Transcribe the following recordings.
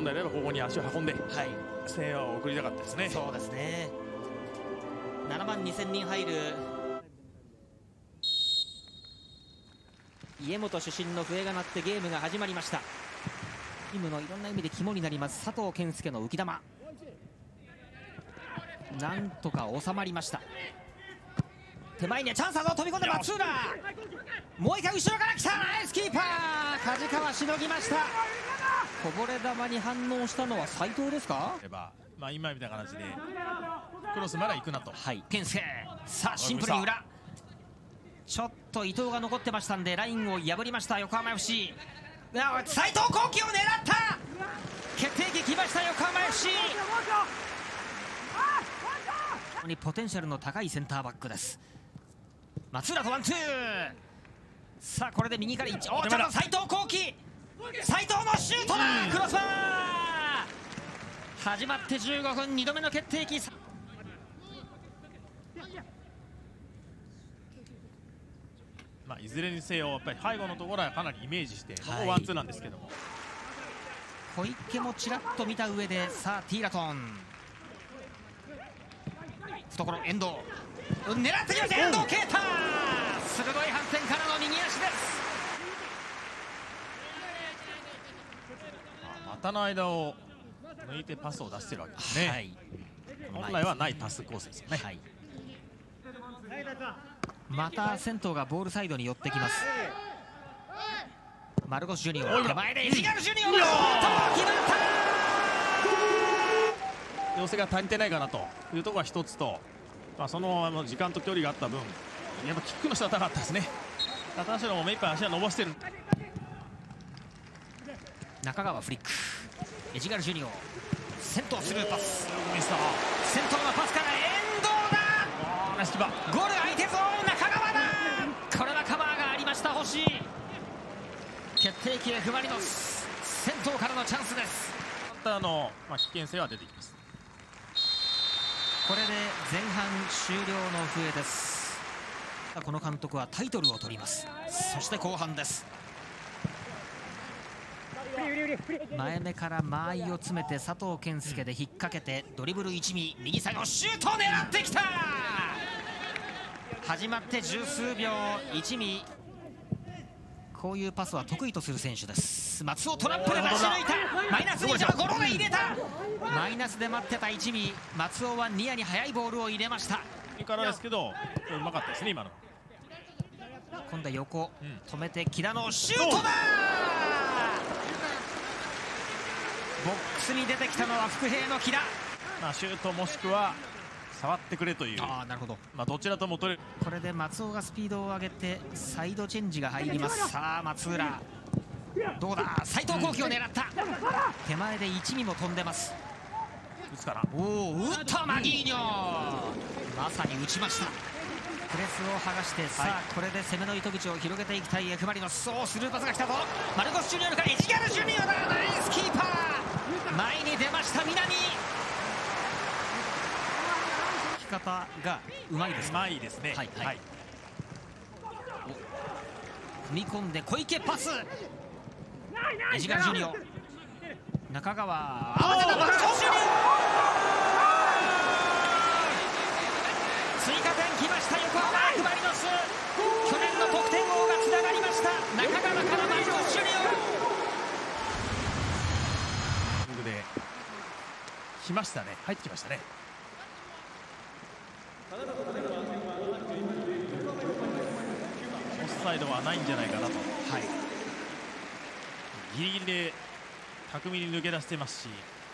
本来であればここに足を運んで、声援を送りたかったですね。 そうですね。7万2000人入る家元出身の笛が鳴ってゲームが始まりました。チームのいろんな意味で肝になります佐藤健介の浮き球、なんとか収まりました。手前にはチャンスだぞ、飛び込んで松浦、もう一回後ろから来た、ナイスキーパー梶川しのぎました。こぼれ球に反応したのは斉藤ですか。 今みたいな形でクロスまで行くなと。 健介、さあシンプルに裏、ちょっと伊藤が残ってましたんでラインを破りました横浜 FC。斉藤幸輝を狙った決定機来ました横浜 FC。ポテンシャルの高いセンターバックです。松浦とワンツー、さあこれで右から1、おちょっと斉藤幸輝、斉藤のシュートだ、クロスバー始まって15分2度目の決定機。 いずれにせよやっぱり背後のところはかなりイメージしてのワンツーなんですけども、 小池もちらっと見た上で、さあティーラトン懐遠藤狙ってきました、遠藤啓太鋭い反転からの右足です。 股の間を抜いてパスを出してるわけですね。本来はないパスコースですよね。 また先頭がボールサイドに寄ってきます。マルコス・ジュニオ手前でエジガル・ジュニオのシュート決まった。 寄せが足りてないかなというところが一つと、その時間と距離があった分やっぱキックの下は高かったですね。田代も目いっぱい足は伸ばしてる。 中川フリック、エジガル・ジュニオ先頭スルーパス、先頭のパスから遠藤だ、ゴール相手ゾーン中川だ、これはカバーがありました星。決定機へフマリノス、先頭からのチャンスです。 危険性は出てきます。 これで前半終了の笛です。この監督はタイトルを取ります。そして後半です。前目から間合いを詰めて佐藤健介で引っ掛けてドリブル一味右サイドシュートを狙ってきた。始まって十数秒、一味こういうパスは得意とする選手です。松尾トラップで出し抜いた、マイナスにゴロで入れた、マイナスで待ってた一味松尾はニアに速いボールを入れました。 右からですけどうまかったですね今の。 今度は横、止めて木田のシュートだ。ボックスに出てきたのは伏兵の木田。 シュートもしくは触ってくれという、 なるほど、 どちらとも取れる。 これで松尾がスピードを上げてサイドチェンジが入ります。さあ松浦どうだ、斉藤幸輝を狙った、手前で一味も飛んでます。 打つかな、 打ったマギーニョ、まさに打ちました。プレスを剥がして、さあこれで攻めの糸口を広げていきたい F マリノス。スルーパスが来たぞ、マルコス・ジュニオルからエジガル・ジュニオだ、ナイスキーパー、前に出ました南。方がうまいです。 うまいですね。 踏み込んで小池パス、エジガル・ジュニオ、中川合わせたマルコス・ジュニオ、追加点きました横浜 F マリノス。去年の得点王がつながりました。中川からマルコス・ジュニオで来ましたね、入ってきましたね。オフサイドはないんじゃないかなと、ギリギリで巧みに抜け出してますし、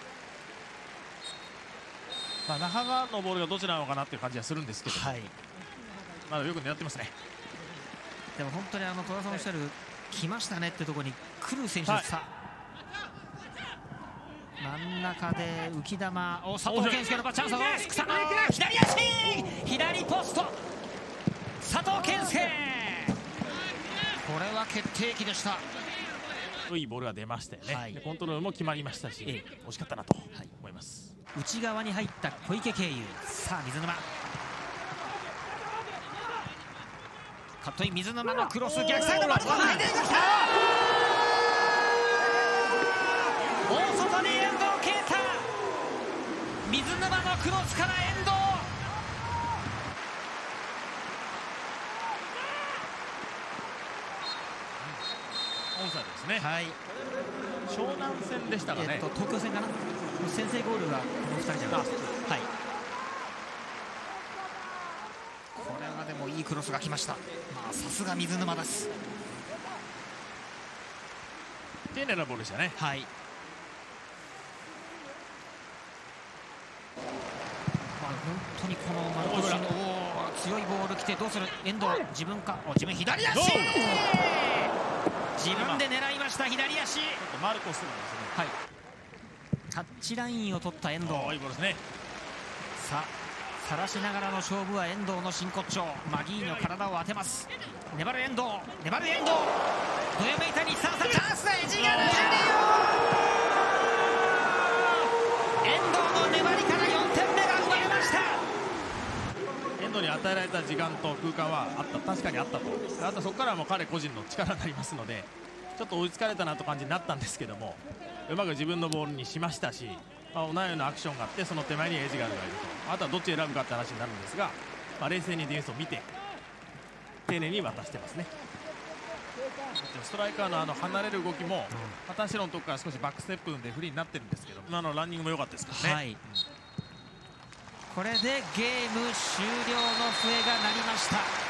中川のボールがどちらなのかなっていう感じはするんですけど、まだよく狙ってますね。 でも本当に戸田さんおっしゃる来ましたねってところに来る選手です。真ん中で浮き球を佐藤健介のチャンスを草野左足、左ポスト、佐藤健介、これは決定機でした。 いいボールが出ましたよね。コントロールも決まりましたし、惜しかったなと思います。 内側に入った小池経由、さあ水沼、カットイン水沼のクロス、逆サイドのヘディングきた、大外に水沼のクロスから遠藤。 オンサイドですね。 はい、 湘南戦でしたかね。 東京戦かな。先制ゴールはこの2人じゃないですか。はい、これはでもいいクロスが来ました。さすが水沼です。 丁寧なボールでしたね。 はい、本当にこのマルコシの強いボール来てどうする。遠藤、自分か、自分左足、自分で狙いました。左足、 マルコスがですね、 はい、タッチラインを取った遠藤。 いいボールですね。 さあ、晒しながらの勝負は遠藤の真骨頂。マギーニョ体を当てます。粘る遠藤、粘る遠藤、どよめいた日産さチャンスだ。エジガルジュニオ、遠藤の粘りから4点目が生まれました。 遠藤に与えられた時間と空間はあった、確かにあったと。あとそこからはもう彼個人の力になりますので、ちょっと追いつかれたなと感じになったんですけども、うまく自分のボールにしましたし、同じようなアクションがあって、その手前にエジガルがいると。あとはどっち選ぶかって話になるんですが、冷静にディフェンスを見て丁寧に渡してますね。ストライカーの離れる動きも片足のとこから少しバックステップでフリーになってるんですけど、今のランニングも良かったですからね。 はい、これでゲーム終了の笛が鳴りました。